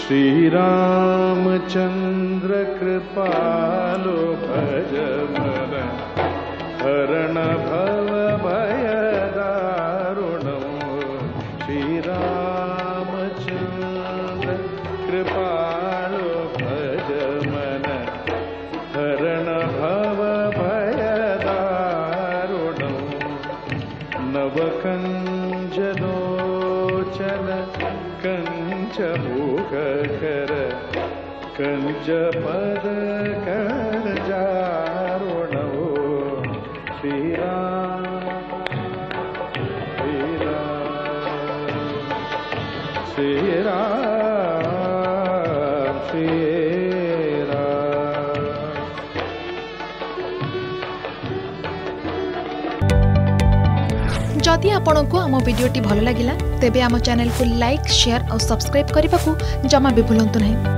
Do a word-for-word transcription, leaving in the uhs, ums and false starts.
श्रीरामचन्द्र कृपालो भज मन हरण भव भय दारुणो श्रीरामचन्द्र कृपालो भज मन हरण भव भय दारुणो नवकञ्जलोचन कंचमुख कर कंच पद कर जारुणो श्रीराम श्रीराम श्रीराम श्रीराम। जदि आपंक आम भिडी भल लगा तेब आम चैनल को लाइक शेयर और सब्सक्राइब करने को जमा भी भूलु नहीं।